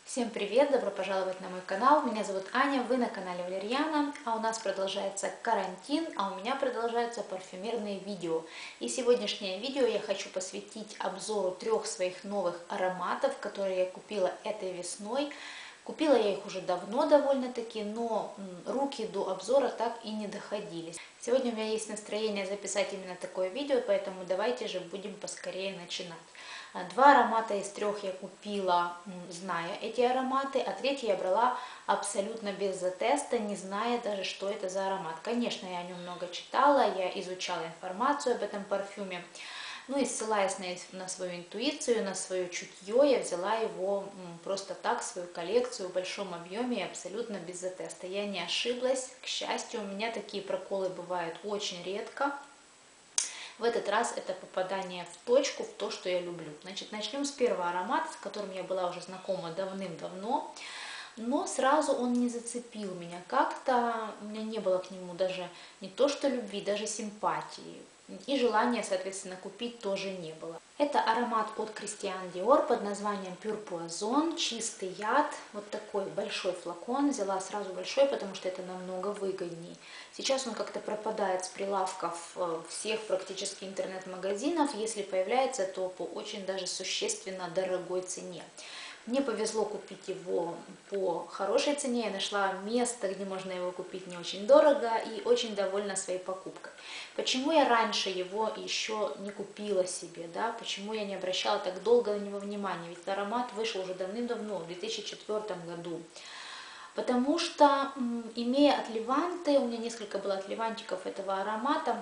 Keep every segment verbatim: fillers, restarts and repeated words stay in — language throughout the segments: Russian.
Всем привет! Добро пожаловать на мой канал. Меня зовут Аня, вы на канале Валерьяна, а у нас продолжается карантин, а у меня продолжаются парфюмерные видео. И сегодняшнее видео я хочу посвятить обзору трех своих новых ароматов, которые я купила этой весной. Купила я их уже давно довольно-таки, но руки до обзора так и не доходили. Сегодня у меня есть настроение записать именно такое видео, поэтому давайте же будем поскорее начинать. Два аромата из трех я купила, зная эти ароматы, а третий я брала абсолютно без теста, не зная даже, что это за аромат. Конечно, я о нем много читала, я изучала информацию об этом парфюме. Ну и ссылаясь на, на свою интуицию, на свое чутье, я взяла его просто так, свою коллекцию в большом объеме, абсолютно без теста. Я не ошиблась, к счастью, у меня такие проколы бывают очень редко. В этот раз это попадание в точку, в то, что я люблю. Значит, начнем с первого аромата, с которым я была уже знакома давным-давно. Но сразу он не зацепил меня. Как-то у меня не было к нему даже не то что любви, даже симпатии. И желания, соответственно, купить тоже не было. Это аромат от Christian Dior под названием Pure Poison, чистый яд. Вот такой большой флакон. Взяла сразу большой, потому что это намного выгоднее. Сейчас он как-то пропадает с прилавков всех практически интернет-магазинов. Если появляется, то по очень даже существенно дорогой цене. Мне повезло купить его по хорошей цене, я нашла место, где можно его купить не очень дорого и очень довольна своей покупкой. Почему я раньше его еще не купила себе, да? Почему я не обращала так долго на него внимания, ведь аромат вышел уже давным-давно, в две тысячи четвёртом году. Потому что, имея от Леванты, у меня несколько было от Левантиков этого аромата,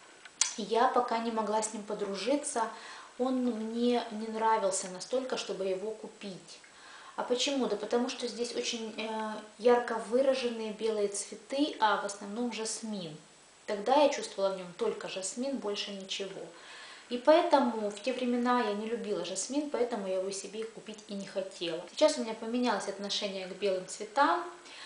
я пока не могла с ним подружиться. Он мне не нравился настолько, чтобы его купить. А почему? Да потому что здесь очень э, ярко выраженные белые цветы, а в основном жасмин. Тогда я чувствовала в нем только жасмин, больше ничего. И поэтому в те времена я не любила жасмин, поэтому я его себе купить и не хотела. Сейчас у меня поменялось отношение к белым цветам.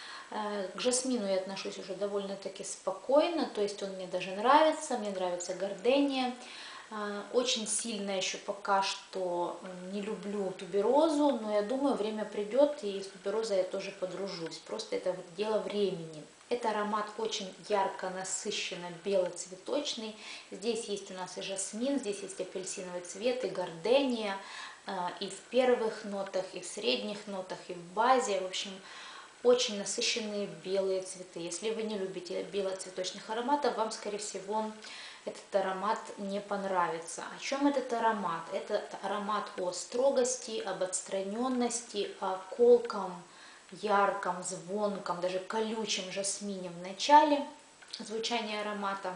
К жасмину я отношусь уже довольно-таки спокойно, то есть он мне даже нравится, мне нравится гардения. Очень сильно еще пока что не люблю туберозу, но я думаю, время придет, и с туберозой я тоже подружусь. Просто это дело времени. Это аромат очень ярко насыщенно бело-цветочный. Здесь есть у нас и жасмин, здесь есть апельсиновый цвет, и гардения, и в первых нотах, и в средних нотах, и в базе. В общем, очень насыщенные белые цветы. Если вы не любите белоцветочных ароматов, вам, скорее всего, этот аромат не понравится. О чем этот аромат? Это аромат о строгости, об отстраненности, о колком, ярком, звонком, даже колючем жасмине в начале звучания аромата.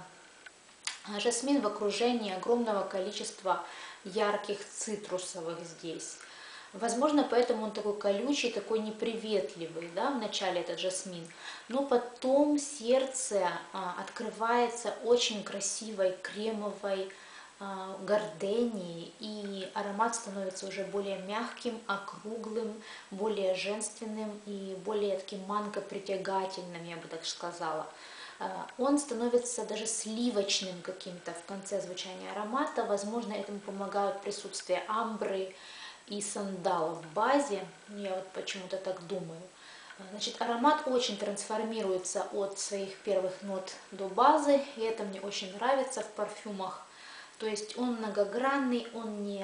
Жасмин в окружении огромного количества ярких цитрусовых здесь. Возможно, поэтому он такой колючий, такой неприветливый, да, в начале этот жасмин. Но потом сердце а, открывается очень красивой кремовой а, гарденией, и аромат становится уже более мягким, округлым, более женственным и более таким манго-притягательным, я бы так сказала. А, он становится даже сливочным каким-то в конце звучания аромата. Возможно, этому помогают присутствие амбры и сандала в базе, я вот почему-то так думаю. Значит, аромат очень трансформируется от своих первых нот до базы, и это мне очень нравится в парфюмах. То есть он многогранный, он не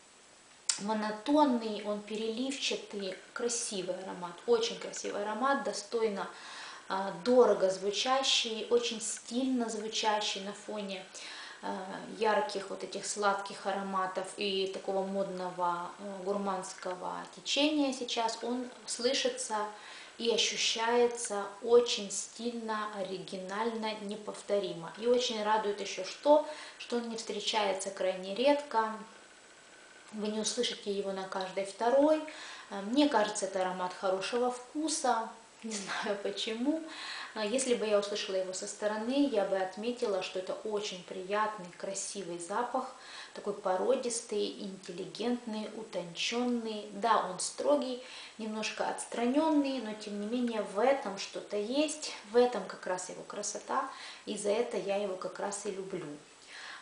монотонный, он переливчатый, красивый аромат, очень красивый аромат, достойно, дорого звучащий, очень стильно звучащий на фоне ярких вот этих сладких ароматов и такого модного гурманского течения сейчас. Он слышится и ощущается очень стильно, оригинально, неповторимо. И очень радует еще что, что он не встречается крайне редко. Вы не услышите его на каждой второй. Мне кажется, это аромат хорошего вкуса. Не знаю почему. Если бы я услышала его со стороны, я бы отметила, что это очень приятный, красивый запах, такой породистый, интеллигентный, утонченный. Да, он строгий, немножко отстраненный, но тем не менее в этом что-то есть, в этом как раз его красота, и за это я его как раз и люблю.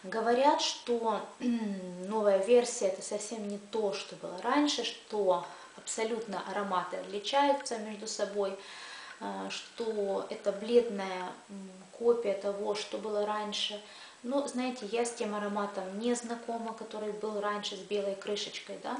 Говорят, что новая версия это совсем не то, что было раньше, что абсолютно ароматы отличаются между собой, что это бледная копия того, что было раньше. Но, знаете, я с тем ароматом не знакома, который был раньше с белой крышечкой, да.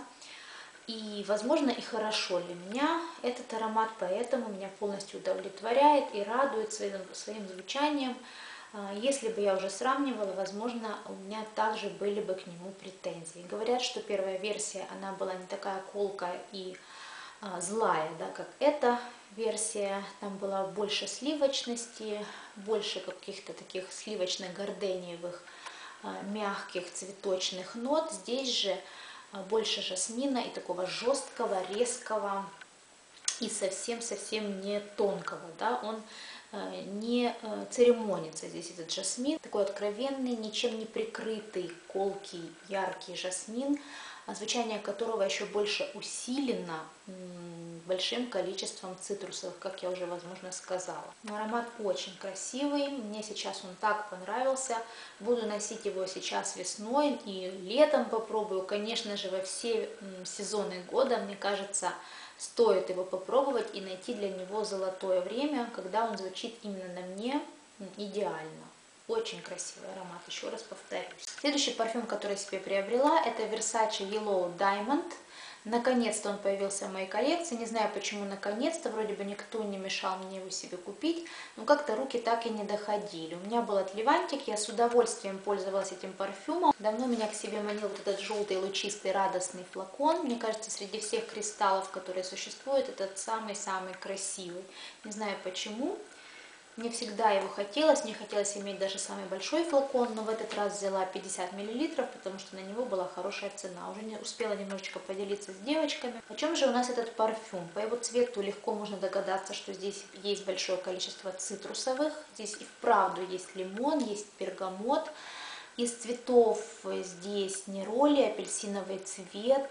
И, возможно, и хорошо для меня этот аромат, поэтому меня полностью удовлетворяет и радует своим, своим звучанием. Если бы я уже сравнивала, возможно, у меня также были бы к нему претензии. Говорят, что первая версия, она была не такая колкая и а, злая, да, как эта версия. Там было больше сливочности, больше каких-то таких сливочно-гордениевых, а, мягких цветочных нот. Здесь же больше жасмина и такого жесткого, резкого и совсем-совсем не тонкого, да, он э, не э, церемонится здесь этот жасмин, такой откровенный, ничем не прикрытый, колкий, яркий жасмин, звучание которого еще больше усилено большим количеством цитрусовых, как я уже, возможно, сказала. Но аромат очень красивый, мне сейчас он так понравился, буду носить его сейчас весной и летом попробую, конечно же, во все сезоны года, мне кажется, стоит его попробовать и найти для него золотое время, когда он звучит именно на мне идеально. Очень красивый аромат, еще раз повторюсь. Следующий парфюм, который я себе приобрела, это Versace Yellow Diamond. Наконец-то он появился в моей коллекции. Не знаю, почему наконец-то. Вроде бы никто не мешал мне его себе купить. Но как-то руки так и не доходили. У меня был от Левантик. Я с удовольствием пользовалась этим парфюмом. Давно меня к себе манил вот этот желтый, лучистый, радостный флакон. Мне кажется, среди всех кристаллов, которые существуют, этот самый-самый красивый. Не знаю почему. Мне всегда его хотелось, мне хотелось иметь даже самый большой флакон, но в этот раз взяла пятьдесят миллилитров, потому что на него была хорошая цена. Уже не успела немножечко поделиться с девочками. О чем же у нас этот парфюм? По его цвету легко можно догадаться, что здесь есть большое количество цитрусовых. Здесь и вправду есть лимон, есть бергамот. Из цветов здесь нероли, апельсиновый цвет,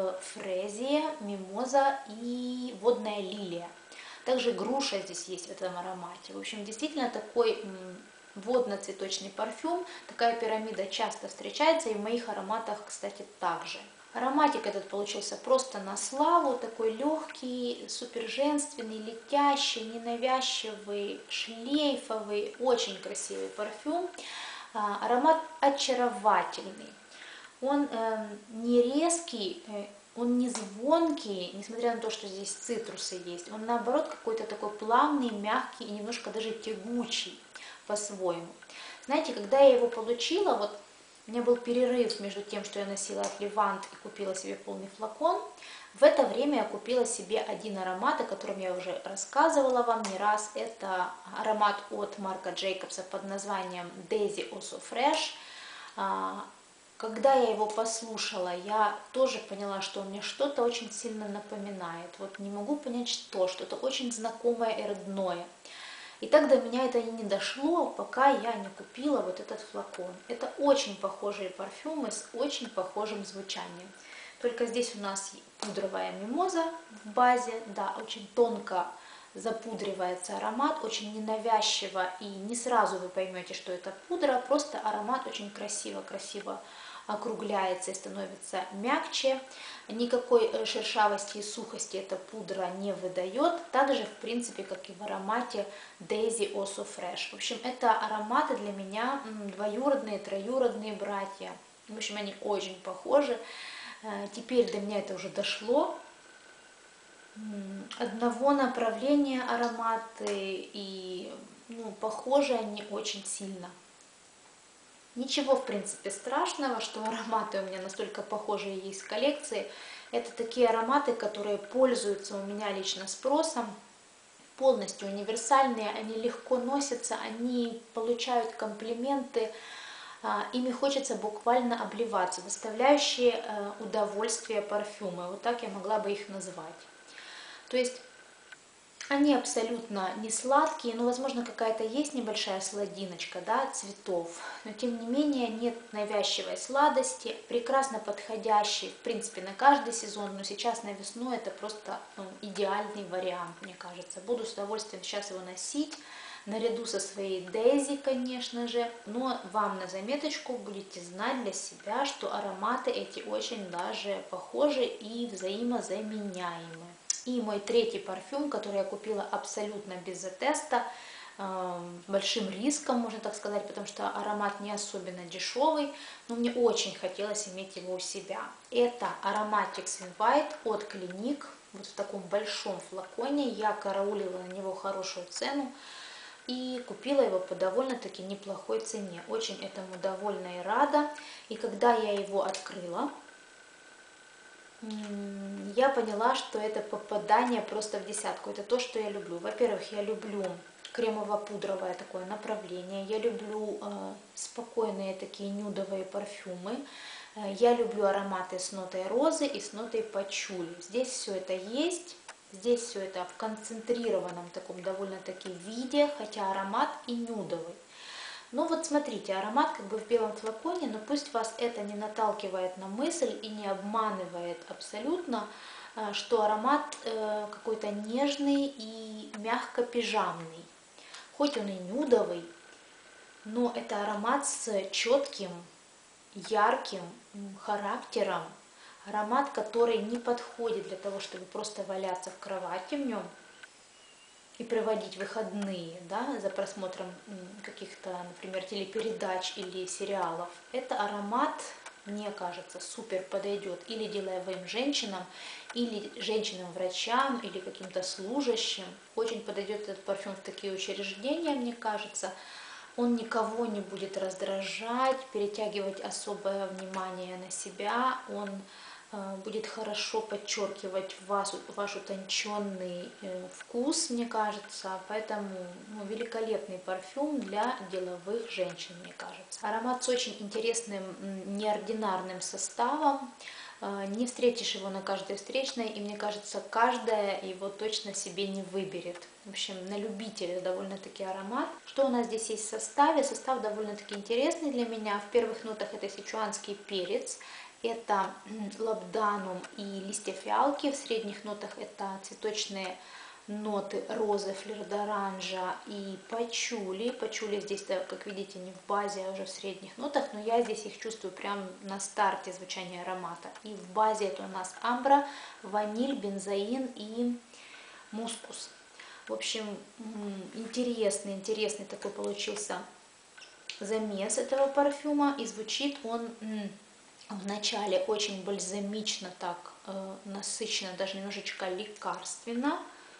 фрезия, мимоза и водная лилия. Также груша здесь есть в этом аромате. В общем, действительно такой водно-цветочный парфюм. Такая пирамида часто встречается и в моих ароматах, кстати, также. Ароматик этот получился просто на славу. Такой легкий, супер женственный, летящий, ненавязчивый, шлейфовый. Очень красивый парфюм. Аромат очаровательный. Он э, не резкий, э, он не звонкий, несмотря на то, что здесь цитрусы есть. Он наоборот какой-то такой плавный, мягкий и немножко даже тягучий по-своему. Знаете, когда я его получила, вот у меня был перерыв между тем, что я носила от Левант и купила себе полный флакон. В это время я купила себе один аромат, о котором я уже рассказывала вам не раз. Это аромат от Марка Джейкобса под названием Daisy Also Fresh. Когда я его послушала, я тоже поняла, что он мне что-то очень сильно напоминает. Вот не могу понять, что, что-то очень знакомое и родное. И так до меня это и не дошло, пока я не купила вот этот флакон. Это очень похожие парфюмы с очень похожим звучанием. Только здесь у нас пудровая мимоза в базе, да, очень тонко запудривается аромат, очень ненавязчиво, и не сразу вы поймете, что это пудра, просто аромат очень красиво-красиво округляется и становится мягче. Никакой шершавости и сухости эта пудра не выдает, так же, в принципе, как и в аромате Daisy Also Fresh. В общем, это ароматы для меня двоюродные, троюродные братья. В общем, они очень похожи. Теперь до меня это уже дошло. Одного направления ароматы, и ну, похожи они очень сильно. Ничего, в принципе, страшного, что ароматы у меня настолько похожие есть в коллекции. Это такие ароматы, которые пользуются у меня лично спросом, полностью универсальные, они легко носятся, они получают комплименты, ими хочется буквально обливаться, доставляющие удовольствие парфюмы. Вот так я могла бы их назвать. То есть они абсолютно не сладкие, но, возможно, какая-то есть небольшая сладиночка, да, цветов, но, тем не менее, нет навязчивой сладости, прекрасно подходящий, в принципе, на каждый сезон, но сейчас на весну это просто ну, идеальный вариант, мне кажется. Буду с удовольствием сейчас его носить, наряду со своей Дейзи, конечно же. Но вам на заметочку будете знать для себя, что ароматы эти очень даже похожи и взаимозаменяемы. И мой третий парфюм, который я купила абсолютно без теста, большим риском, можно так сказать, потому что аромат не особенно дешевый, но мне очень хотелось иметь его у себя. Это Aromatics in White от Clinique, вот в таком большом флаконе. Я караулила на него хорошую цену и купила его по довольно-таки неплохой цене. Очень этому довольна и рада. И когда я его открыла, я поняла, что это попадание просто в десятку. Это то, что я люблю. Во-первых, я люблю кремово-пудровое такое направление. Я люблю э, спокойные такие нюдовые парфюмы. Я люблю ароматы с нотой розы и с нотой пачули. Здесь все это есть. Здесь все это в концентрированном таком довольно-таки виде, хотя аромат и нюдовый. Ну вот смотрите, аромат как бы в белом флаконе, но пусть вас это не наталкивает на мысль и не обманывает абсолютно, что аромат э, какой-то нежный и мягко-пижамный. Хоть он и нюдовый, но это аромат с четким, ярким характером. Аромат, который не подходит для того, чтобы просто валяться в кровати в нем и проводить выходные, да, за просмотром каких-то, например, телепередач или сериалов. Это аромат, мне кажется, супер подойдет или деловым женщинам, или женщинам-врачам, или каким-то служащим. Очень подойдет этот парфюм в такие учреждения, мне кажется. Он никого не будет раздражать, перетягивать особое внимание на себя. Он будет хорошо подчеркивать вас, ваш утонченный вкус, мне кажется, поэтому ну, великолепный парфюм для деловых женщин, мне кажется. Аромат с очень интересным, неординарным составом, не встретишь его на каждой встречной, и мне кажется, каждая его точно себе не выберет. В общем, на любителя довольно-таки аромат. Что у нас здесь есть в составе? Состав довольно-таки интересный для меня. В первых нотах это сичуанский перец. Это лабданум и листья фиалки. В средних нотах это цветочные ноты розы, флер-д'оранжа и пачули. Пачули здесь, как видите, не в базе, а уже в средних нотах, но я здесь их чувствую прямо на старте звучания аромата. И в базе это у нас амбра, ваниль, бензоин и мускус. В общем, интересный, интересный такой получился замес этого парфюма. И звучит он в начале очень бальзамично, так э, насыщенно, даже немножечко лекарственно.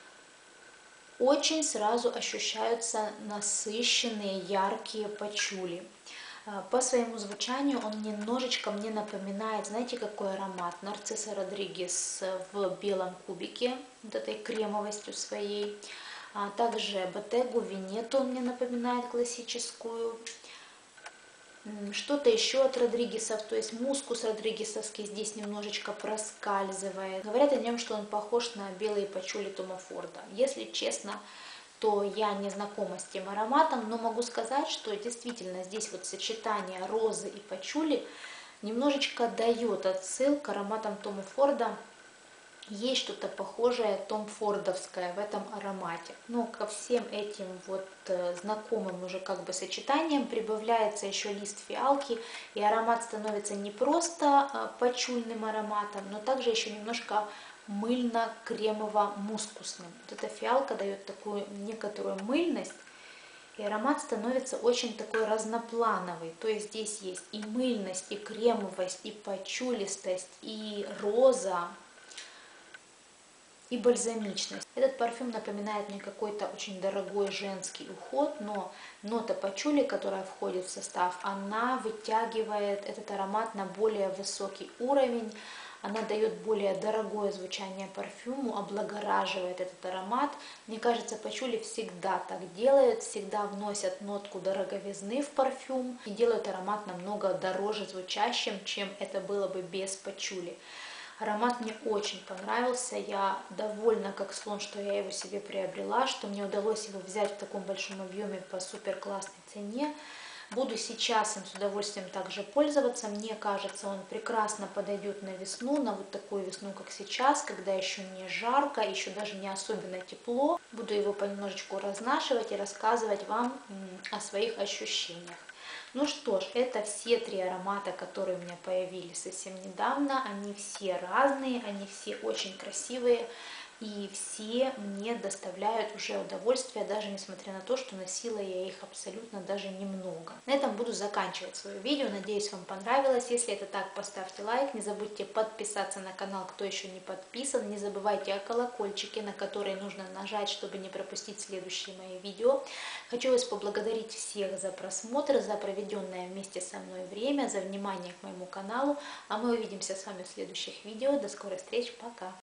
Очень сразу ощущаются насыщенные, яркие пачули. По своему звучанию он немножечко мне напоминает, знаете, какой аромат? Нарцисса Родригес в белом кубике, вот этой кремовостью своей. А также Bottega Veneta он мне напоминает классическую. Что-то еще от Родригесов, то есть мускус родригесовский здесь немножечко проскальзывает. Говорят о нем, что он похож на белые пачули Тома Форда. Если честно, то я не знакома с тем ароматом, но могу сказать, что действительно здесь вот сочетание розы и пачули немножечко дает отсыл к ароматам Тома Форда. Есть что-то похожее Том Фордовское в этом аромате. Но ко всем этим вот знакомым уже как бы сочетаниям прибавляется еще лист фиалки, и аромат становится не просто пачульным ароматом, но также еще немножко мыльно-кремово-мускусным. Вот эта фиалка дает такую некоторую мыльность, и аромат становится очень такой разноплановый. То есть здесь есть и мыльность, и кремовость, и пачулистость, и роза, и бальзамичность. Этот парфюм напоминает мне какой-то очень дорогой женский уход, но нота пачули, которая входит в состав, она вытягивает этот аромат на более высокий уровень, она дает более дорогое звучание парфюму, облагораживает этот аромат. Мне кажется, пачули всегда так делают, всегда вносят нотку дороговизны в парфюм и делают аромат намного дороже звучащим, чем это было бы без пачули. Аромат мне очень понравился, я довольна как слон, что я его себе приобрела, что мне удалось его взять в таком большом объеме по супер классной цене. Буду сейчас им с удовольствием также пользоваться. Мне кажется, он прекрасно подойдет на весну, на вот такую весну, как сейчас, когда еще не жарко, еще даже не особенно тепло. Буду его понемножечку разнашивать и рассказывать вам о своих ощущениях. Ну что ж, это все три аромата, которые у меня появились совсем недавно. Они все разные, они все очень красивые. И все мне доставляют уже удовольствие, даже несмотря на то, что носила я их абсолютно даже немного. На этом буду заканчивать свое видео. Надеюсь, вам понравилось. Если это так, поставьте лайк. Не забудьте подписаться на канал, кто еще не подписан. Не забывайте о колокольчике, на который нужно нажать, чтобы не пропустить следующие мои видео. Хочу вас поблагодарить всех за просмотр, за проведенное вместе со мной время, за внимание к моему каналу. А мы увидимся с вами в следующих видео. До скорых встреч. Пока!